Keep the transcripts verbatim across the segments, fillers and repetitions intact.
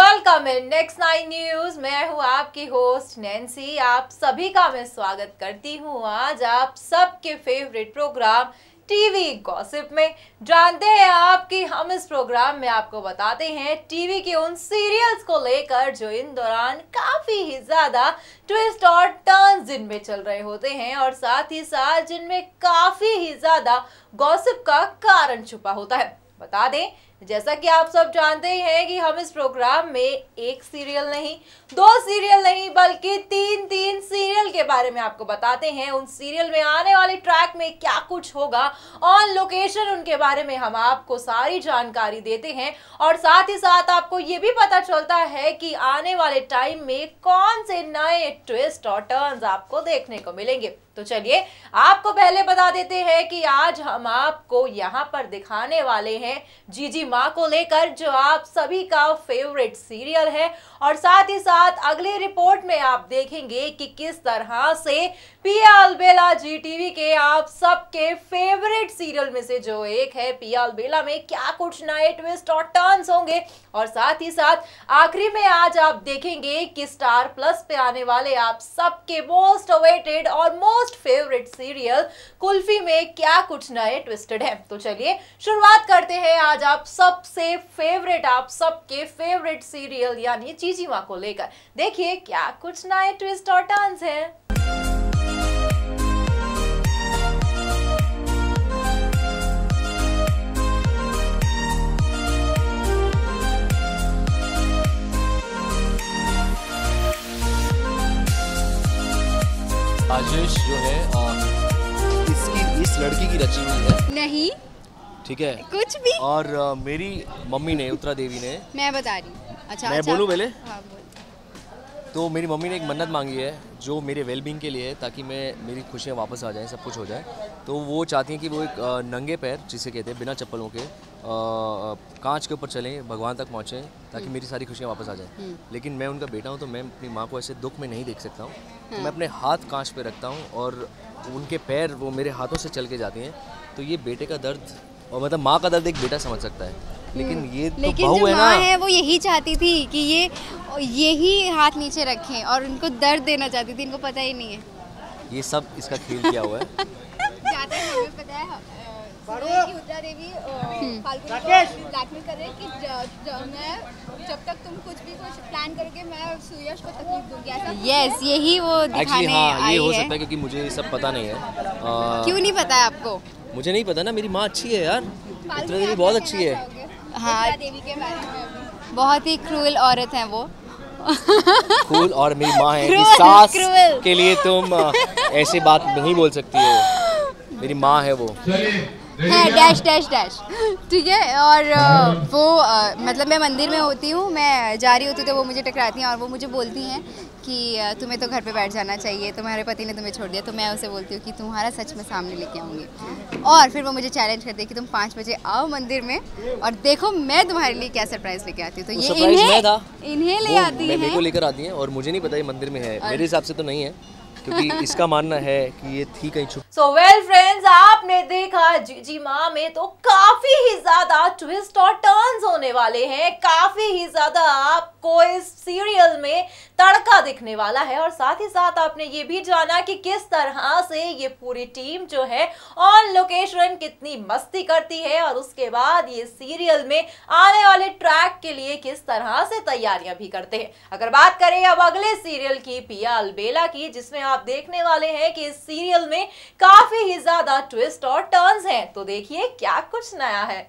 Welcome in next nine news. मैं हूं आपकी होस्ट नैन्सी। आप सभी का मैं स्वागत करती हूं आज आप सबके फेवरेट प्रोग्राम टीवी गॉसिप में। जानते हैं आप कि हम इस प्रोग्राम में आपको बताते हैं टीवी के उन सीरियल्स को लेकर जो इन दौरान काफी ही ज्यादा ट्विस्ट और टर्न्स जिनमें चल रहे होते हैं और साथ ही साथ जिनमें काफी ही ज्यादा गॉसिप का कारण छुपा होता है। बता दें, जैसा कि आप सब जानते हैं कि हम इस प्रोग्राम में एक सीरियल नहीं, दो सीरियल नहीं, बल्कि तीन तीन सीरियल के बारे में आपको बताते हैं। उन सीरियल में आने वाले ट्रैक में क्या कुछ होगा, ऑन लोकेशन उनके बारे में हम आपको सारी जानकारी देते हैं और साथ ही साथ आपको ये भी पता चलता है कि आने वाले टाइम में कौन से नए ट्विस्ट और टर्न्स आपको देखने को मिलेंगे। तो चलिए आपको पहले बता देते हैं कि आज हम आपको यहाँ पर दिखाने वाले हैं जीजी माँ को लेकर, जो आप सभी का फेवरेट सीरियल है। और साथ ही साथ अगली रिपोर्ट में आप देखेंगे कि किस तरह से पिया अलबेला जी टीवी के आप सबके फेवरेट सीरियल में से जो एक है पिया अलबेला में क्या कुछ नए ट्विस्ट और टर्न्स होंगे। और साथ ही साथ आखिरी में आज आप देखेंगे कि स्टार प्लस पे आने वाले आप सबके मोस्ट अवेटेड और मोस्ट फेवरेट सीरियल कुल्फी में क्या कुछ नए ट्विस्टेड है। तो चलिए शुरुआत करते हैं आज आप सबसे फेवरेट आप सबके फेवरेट सीरियल यानी जीजी माँ को लेकर। देखिए क्या कुछ नए ट्विस्ट और टर्न्स हैं। आशीष जो है आ, इसकी इस लड़की की रची हुई है। नहीं, ठीक है, कुछ भी। और आ, मेरी मम्मी ने, उत्तरा देवी ने, मैं बता रही हूँ। अच्छा, मैं अच्छा, बोलूँ पहले? हाँ, बोल। तो मेरी मम्मी ने एक मन्नत मांगी है जो मेरे वेलबींग के लिए है, ताकि मैं मेरी खुशियाँ वापस आ जाएं, सब कुछ हो जाए। तो वो चाहती हैं कि वो एक आ, नंगे पैर, जिसे कहते हैं बिना चप्पलों के, कांच के ऊपर चलें, भगवान तक पहुँचें, ताकि मेरी सारी खुशियाँ वापस आ जाएं। लेकिन मैं उनका बेटा हूँ तो मैं अपनी माँ को ऐसे दुख में नहीं देख सकता हूँ। तो मैं अपने हाथ कांच पे रखता हूँ और उनके पैर वो मेरे हाथों से चल के जाती हैं। तो ये बेटे का दर्द, और मतलब माँ का दर्द एक बेटा समझ सकता है, लेकिन ये तो लेकिन बहू जो है माँ ना, है वो यही चाहती थी कि ये यही हाथ नीचे रखें और उनको दर्द देना चाहती थी। इनको पता ही नहीं है ये सब इसका खेल किया हुआ है। जाते हैं, हमें पता है कि उत्तरा देवी फाल्गुनी को ब्लैकमेल कर रहे हैं कि ज, ज, मैं जब तक तुम कुछ भी कुछ प्लान करोगे मैं सुयश को तकलीफ दूंगी, ऐसा। यस, यही वो एक्चुअली दिखाने हाँ, ये आई हो है। सकता है क्योंकि मुझे ये सब पता नहीं है। आ, क्यों नहीं पता है आपको? मुझे नहीं पता ना, मेरी माँ अच्छी है यार, उत्तरा देवी बहुत अच्छी है। हाँ, उत्तरा देवी के बारे में अभी बहुत ही क्रूएल औरत है वो। कूल, और मेरी माँ है कि क्रूएल, सास क्रूएल। के लिए तुम आ, ऐसी बात नहीं बोल सकती हो। मेरी माँ है वो। है डैश डैश डैश, ठीक है। और अ, वो अ, मतलब मैं मंदिर में होती हूँ, मैं जा रही होती हूँ तो वो मुझे टकराती हैं और वो मुझे बोलती हैं कि अ, तुम्हें तो घर पे बैठ जाना चाहिए, तुम्हारे पति ने तुम्हें छोड़ दिया। तो मैं उसे बोलती हूँ कि तुम्हारा सच में सामने लेके आऊँगी। और फिर वो मुझे चैलेंज करती है कि तुम पाँच बजे आओ मंदिर में और देखो मैं तुम्हारे लिए क्या सरप्राइज लेके आती हूँ। तो वो ये सरप्राइज मैं इन्हें था, इन्हें ले वो आती मैं- मेरे को है। लेकर आती हैं और मुझे नहीं पता ये मंदिर में है। मेरे हिसाब से तो नहीं है, क्योंकि इसका मानना है कि ये थी कहीं छुप। सो वेल फ्रेंड्स, आपने देखा जीजी माँ में तो काफी ही ज्यादा ट्विस्ट और टर्न्स होने वाले हैं। काफी ही ज्यादा आपको इस सीरियल में तड़का दिखने वाला है और साथ ही साथ आपने ये भी जाना कि किस तरह से ये पूरी टीम जो है ऑन लोकेशन कितनी मस्ती करती है और उसके बाद ये सीरियल में आने वाले ट्रैक के लिए किस तरह से तैयारियां भी करते हैं। अगर बात करें अब अगले सीरियल की पिया अलबेला की, जिसमें आप देखने वाले हैं कि इस सीरियल में काफी ही ज्यादा ट्विस्ट और टर्न्स हैं, तो देखिए क्या कुछ नया है।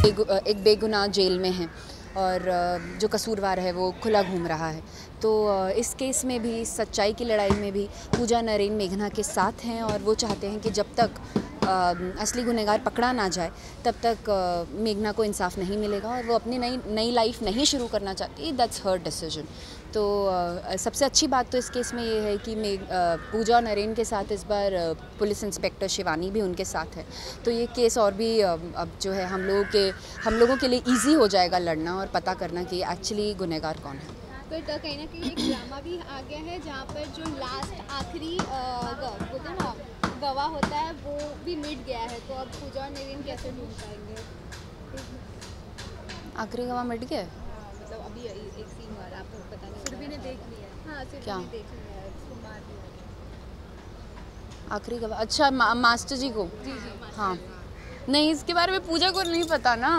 एक, एक बेगुनाह जेल में है और जो कसूरवार है वो खुला घूम रहा है। तो इस केस में भी, सच्चाई की लड़ाई में भी पूजा नरेन मेघना के साथ हैं और वो चाहते हैं कि जब तक असली गुनहगार पकड़ा ना जाए तब तक मेघना को इंसाफ नहीं मिलेगा और वो अपनी नई नई लाइफ नहीं शुरू करना चाहती। That's her decision. तो सबसे अच्छी बात तो इस केस में ये है कि मेघ पूजा और नरेन के साथ इस बार पुलिस इंस्पेक्टर शिवानी भी उनके साथ है। तो ये केस और भी अब जो है हम लोगों के हम लोगों के लिए ईजी हो जाएगा लड़ना और पता करना कि एक्चुअली गुनहगार कौन है। बट कहीं ना कहीं एक ड्रामा भी आ गया है जहाँ पर जो लास्ट आखिरी बोलते हैं ना गवाह होता है वो भी मिट गया है। तो अब पूजा और नरेन कैसे ढूंढ पाएंगे? आखिरी गवाह मिट गया? हाँ, मतलब अभी एक सीन वाला आपको पता नहीं, सुरभि ने देख लिया। हाँ, क्या देख लिया, उसको मार दिया। आखिरी गवाह? अच्छा, मा, मास्टर जी को। जी जी हाँ, नहीं इसके बारे में पूजा को नहीं पता ना।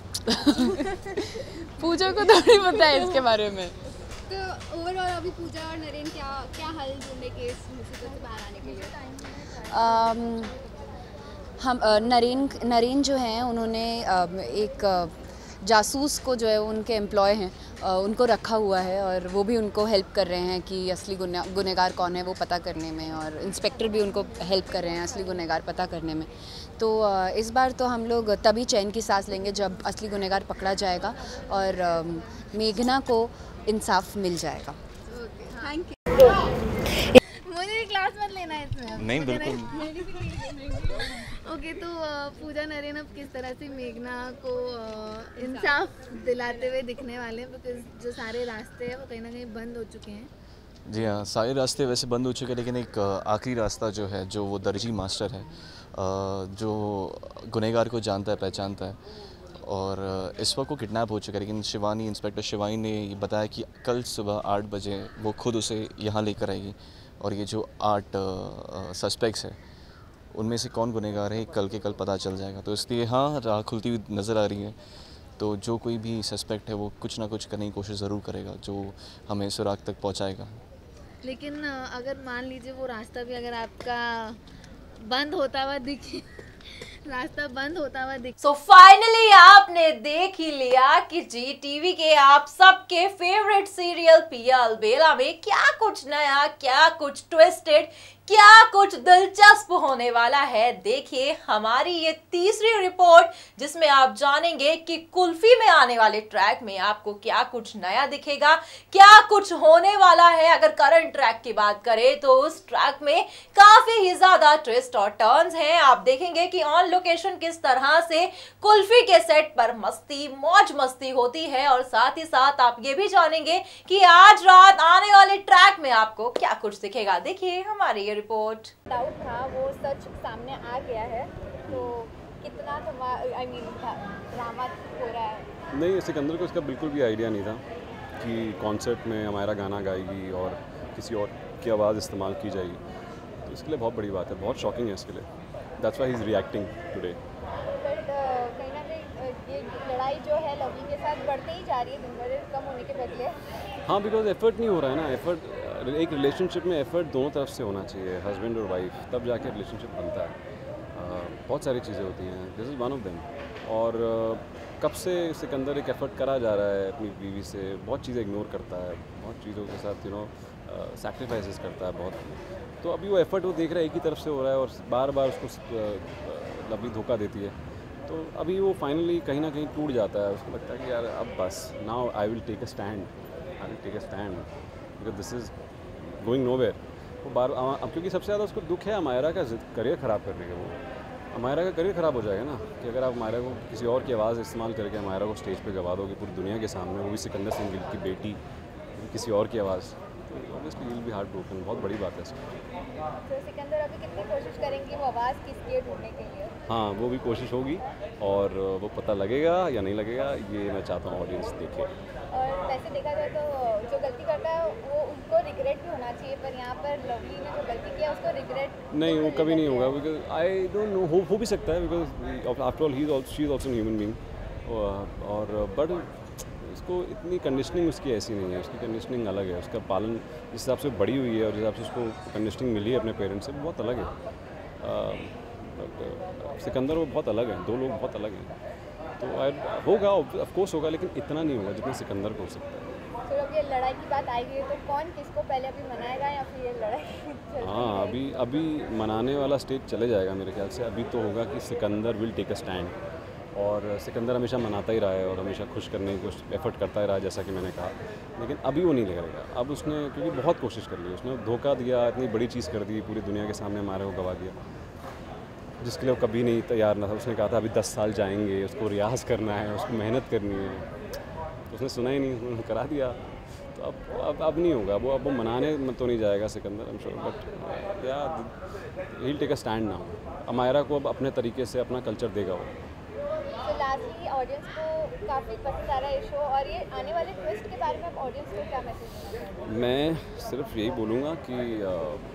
पूजा को थोड़ी पता है इसके बारे में। तो ओवरऑल अभी पूजा और नरेन क्या क्या हल ढूंढने के इस मुसीबत से बाहर आने के लिए? um, हम नरेन नरेन जो हैं उन्होंने एक जासूस को जो है उनके एम्प्लॉय हैं उनको रखा हुआ है और वो भी उनको हेल्प कर रहे हैं कि असली गुनहगार कौन है वो पता करने में, और इंस्पेक्टर भी उनको हेल्प कर रहे हैं असली गुनहगार पता करने में। तो इस बार तो हम लोग तभी चैन की सांस लेंगे जब असली गुनहगार पकड़ा जाएगा और मेघना को इंसाफ मिल जाएगा। Thank you. मुझे क्लास मत लेना है इसमें। नहीं, बिल्कुल। ओके, तो पूजा नरेन अब किस तरह से मेघना को इंसाफ दिलाते हुए दिखने वाले हैं? बिकॉज जो सारे रास्ते हैं वो कहीं ना कहीं बंद हो चुके हैं। जी हाँ, सारे रास्ते वैसे बंद हो चुके हैं, लेकिन एक आखिरी रास्ता जो है, जो वो दर्जी मास्टर है, जो गुनहगार को जानता है, पहचानता है, और इस वक्त वो किडनैप हो चुका है। लेकिन शिवानी, इंस्पेक्टर शिवानी ने ये बताया कि कल सुबह आठ बजे वो खुद उसे यहाँ लेकर आएगी और ये जो आठ सस्पेक्ट्स है उनमें से कौन गुनहगार है कल के कल पता चल जाएगा। तो इसलिए हाँ, राह खुलती हुई नज़र आ रही है। तो जो कोई भी सस्पेक्ट है वो कुछ ना कुछ करने की कोशिश ज़रूर करेगा जो हमें सुराग तक पहुँचाएगा। लेकिन अगर मान लीजिए वो रास्ता भी अगर आपका बंद होता हुआ दिखे, रास्ता बंद होता हुआ दिख सो फाइनली आपने देख ही लिया कि जी टीवी के आप सबके फेवरेट सीरियल पिया बेला में क्या कुछ नया, क्या कुछ ट्विस्टेड, क्या कुछ दिलचस्प होने वाला है। देखिए हमारी ये तीसरी रिपोर्ट जिसमें आप जानेंगे कि कुल्फी में आने वाले ट्रैक में आपको क्या कुछ नया दिखेगा, क्या कुछ होने वाला है। अगर करंट ट्रैक की बात करें तो उस ट्रैक में काफी ही ज्यादा ट्विस्ट और टर्न्स हैं। आप देखेंगे कि ऑन लोकेशन किस तरह से कुल्फी के सेट पर मस्ती मौज मस्ती होती है, और साथ ही साथ आप ये भी जानेंगे कि आज रात आने वाले ट्रैक में आपको क्या कुछ दिखेगा। देखिए हमारी रिपोर्ट। डाउट था वो सच सामने आ गया है, तो कितना आई मीन ड्रामा हो रहा है? नहीं, सिकंदर को इसका बिल्कुल भी आइडिया नहीं था कि कॉन्सर्ट में हमारा गाना गाएगी और किसी और की आवाज़ इस्तेमाल की जाएगी। तो इसके लिए बहुत बड़ी बात है, बहुत शॉकिंग है इसके लिए। That's why he is reacting today. But कहीं ना कहीं ये लड़ाई जो है लवली के साथ बढ़ते ही जा रही है दिन ब दिन, कम होने के बदले। हाँ, बिकॉज एफर्ट नहीं हो रहा है ना। एफर्ट एक रिलेशनशिप में एफर्ट दोनों तरफ से होना चाहिए, हस्बैंड और वाइफ, तब जाके रिलेशनशिप बनता है। uh, बहुत सारी चीज़ें होती हैं, this is one of them. और uh, कब से सिकंदर एक एफर्ट करा जा रहा है अपनी बीवी से, बहुत चीज़ें इग्नोर करता है, बहुत चीज़ों के साथ यू नो सैक्रिफाइसेस करता है बहुत। तो अभी वो एफर्ट वो देख रहा है एक ही तरफ से हो रहा है और बार बार उसको लवली धोखा देती है। तो अभी वो फाइनली कहीं ना कहीं टूट जाता है, उसको लगता है कि यार अब बस, now I will take a stand, I will take a stand because this is going nowhere. वो बार अब क्योंकि सबसे ज़्यादा उसको दुख है अमायरा का करियर ख़राब करने का। वो अमायरा का करियर ख़राब हो जाएगा ना कि अगर आप अमायरा को किसी और की आवाज़ इस्तेमाल करके अमायरा को स्टेज पे गवा दोगे पूरी दुनिया के सामने, वो भी सिकंदर सिंह गिल की बेटी, किसी और की आवाज़, तो obviously will be heart broken. बहुत बड़ी बात है इसमें। तो सिकंदर अभी कितनी कोशिश करेंगे वो आवाज़ किसकी ढूंढने के लिए? हाँ, वो भी कोशिश होगी और वो पता लगेगा या नहीं लगेगा, ये मैं चाहता हूँ ऑडियंस देखे। और वैसे देखा जाए तो जो गलती करता है वो उनको रिग्रेट भी होना चाहिए, पर यहाँ पर लवली ने जो गलती किया उसको रिग्रेट नहीं, वो कभी नहीं होगा। बिकॉज आई डोंट नो, हो हो भी सकता है because after all he is also she is also human being. और बट उसको इतनी कंडीशनिंग उसकी ऐसी नहीं है, उसकी कंडीशनिंग अलग है, उसका पालन जिस हिसाब से बड़ी हुई है और जिस हिसाब से उसको कंडीशनिंग मिली है अपने पेरेंट्स से, बहुत अलग है। बट सिकंदर वो बहुत अलग है, दो लोग बहुत अलग हैं। तो होगा, ऑफ कोर्स होगा, लेकिन इतना नहीं होगा जितना सिकंदर को हो सकता है। तो जब ये लड़ाई की बात आएगी तो कौन किसको पहले अभी मनाएगा या फिर ये लड़ाई? हाँ, अभी अभी मनाने वाला स्टेज चले जाएगा मेरे ख्याल से। अभी तो होगा कि Sikandar will take a stand, और सिकंदर हमेशा मनाता ही रहा है और हमेशा खुश करने की कोशिश एफर्ट करता ही रहा है, जैसा कि मैंने कहा। लेकिन अभी वो नहीं करेगा। अब उसने, क्योंकि बहुत कोशिश कर ली, उसने धोखा दिया, इतनी बड़ी चीज़ कर दी, पूरी दुनिया के सामने हमारे को गवा दिया, जिसके लिए वो कभी नहीं तैयार ना था। उसने कहा था अभी दस साल जाएंगे, उसको रियाज़ करना है, उसको मेहनत करनी है, तो उसने सुना ही नहीं, उन्होंने करा दिया। तो अब अब अब नहीं होगा वो, अब वो मनाने में तो नहीं जाएगा Sikandar, I am sure, but yeah he will take a stand now. Amyra को अब अपने तरीके से अपना कल्चर देगा वो। तो लास्टली ऑडियंस को काफ़ी पसंद आ रहा है ये शो, और ये आने वाले ट्विस्ट के बारे में आप ऑडियंस को क्या मैसेज देना चाहते हैं? मैं सिर्फ यही बोलूँगा कि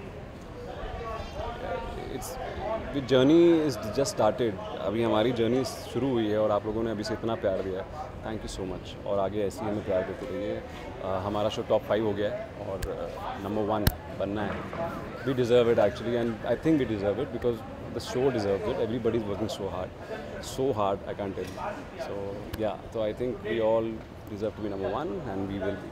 it's the journey is just started. अभी हमारी जर्नी शुरू हुई है और आप लोगों ने अभी से इतना प्यार दिया है, थैंक यू सो मच। और आगे ऐसे ही हमें प्यार देते रहिए। हमारा शो टॉप फाइव हो गया है और नंबर वन बनना है। We deserve it actually, and I think we deserve it because the show deserves it. Everybody is working so hard, so hard, I can't tell you. So yeah, so I think we all deserve to be number one, and we will be.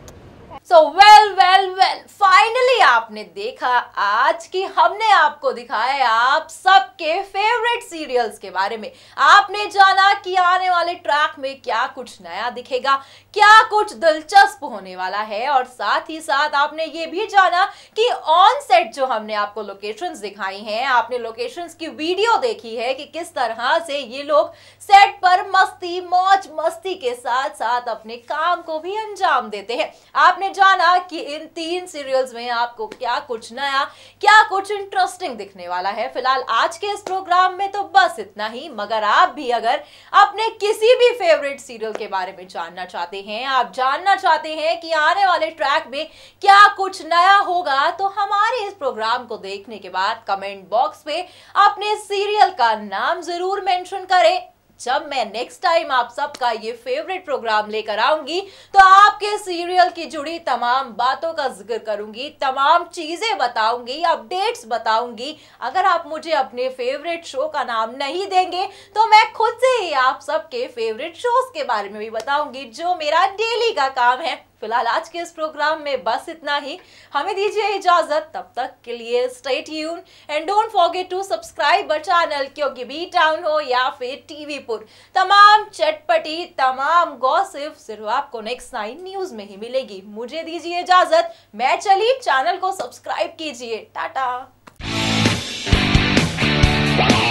So well, well, well, finally आपने देखा आज की हमने आपको दिखाया आप सबके favourite serials के बारे में। आपने जाना कि आने वाले ट्रैक में क्या कुछ नया दिखेगा, क्या कुछ दिलचस्प होने वाला है, और साथ ही साथ आपने ये भी जाना कि ऑन सेट जो हमने आपको लोकेशंस दिखाई हैं, आपने लोकेशंस की वीडियो देखी है कि किस तरह से ये लोग सेट पर मस्ती मौज मस्ती के साथ साथ अपने काम को भी अंजाम देते हैं। आपने जाना कि इन तीन सीरियल्स में आपको क्या कुछ नया, क्या कुछ इंटरेस्टिंग दिखने वाला है। फिलहाल आज के इस प्रोग्राम में तो बस इतना ही, मगर आप भी अगर अपने किसी भी फेवरेट सीरियल के बारे में जानना चाहते हैं, आप जानना चाहते हैं कि आने वाले ट्रैक में क्या कुछ नया होगा, तो हमारे इस प्रोग्राम को देखने के बाद कमेंट बॉक्स पे अपने सीरियल का नाम जरूर मेंशन करें। जब मैं नेक्स्ट टाइम आप सबका ये फेवरेट प्रोग्राम लेकर आऊंगी तो आपके सीरियल की जुड़ी तमाम बातों का जिक्र करूंगी, तमाम चीजें बताऊंगी, अपडेट्स बताऊंगी। अगर आप मुझे अपने फेवरेट शो का नाम नहीं देंगे तो मैं खुद से ही आप सबके फेवरेट शोज के बारे में भी बताऊंगी, जो मेरा डेली का काम है। फिलहाल आज के इस प्रोग्राम में बस इतना ही, हमें दीजिए इजाजत। तब तक के लिए stay tune and don't forget to subscribe our channel, क्योंकि बी टाउन हो या फिर टीवी पुर, तमाम चटपटी तमाम गॉसिप सिर्फ आपको नेक्स्ट नाइन न्यूज में ही मिलेगी। मुझे दीजिए इजाजत, मैं चली, चैनल को सब्सक्राइब कीजिए, टाटा।